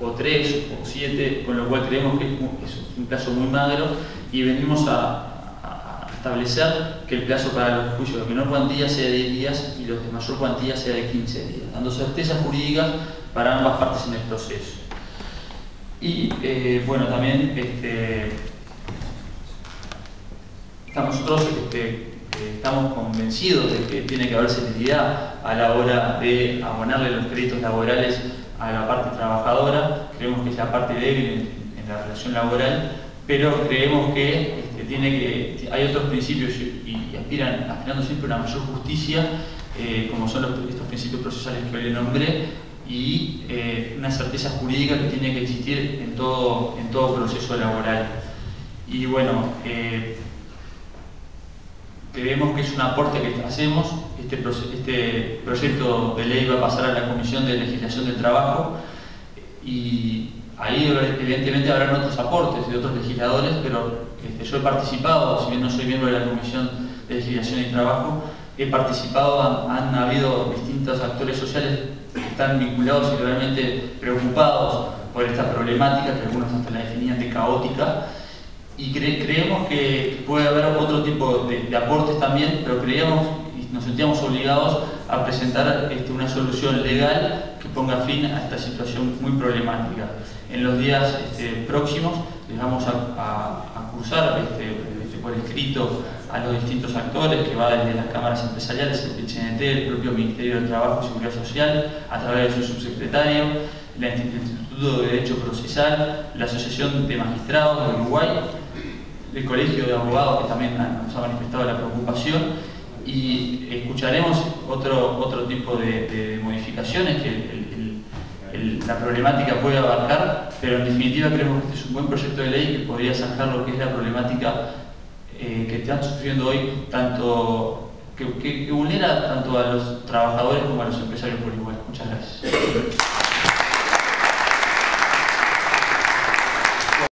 o 3 o 7, con lo cual creemos que es un plazo muy magro y venimos a establecer que el plazo para los juicios de menor cuantía sea de 10 días y los de mayor cuantía sea de 15 días, dando certezas jurídicas para ambas partes en el proceso. Y bueno, también nosotros estamos convencidos de que tiene que haber celeridad a la hora de abonarle los créditos laborales a la parte trabajadora. Creemos que es la parte débil en la relación laboral, pero creemos que hay otros principios y aspirando siempre a una mayor justicia, como son estos principios procesales que hoy le nombré, y una certeza jurídica que tiene que existir en todo proceso laboral. Y bueno, creemos que es un aporte que hacemos. Este proyecto de ley va a pasar a la Comisión de Legislación del Trabajo y ahí evidentemente habrán otros aportes de otros legisladores, pero yo he participado, si bien no soy miembro de la Comisión de Legislación y Trabajo, he participado, han habido distintos actores sociales que están vinculados y realmente preocupados por esta problemática, que algunos hasta la definían de caótica, y creemos que puede haber otro tipo de aportes también, pero creíamos y nos sentíamos obligados a presentar una solución legal que ponga fin a esta situación muy problemática. En los días próximos les vamos a cursar por escrito a los distintos actores, que va desde las cámaras empresariales, el PCNT, el propio Ministerio de Trabajo y Seguridad Social, a través de su subsecretario, el Instituto de Derecho Procesal, la Asociación de Magistrados de Uruguay, el Colegio de Abogados, que también nos ha manifestado la preocupación, y escucharemos otro tipo de modificaciones que la problemática puede abarcar, pero en definitiva creemos que este es un buen proyecto de ley que podría zanjar lo que es la problemática que están sufriendo hoy, que vulnera tanto a los trabajadores como a los empresarios por igual. Muchas gracias.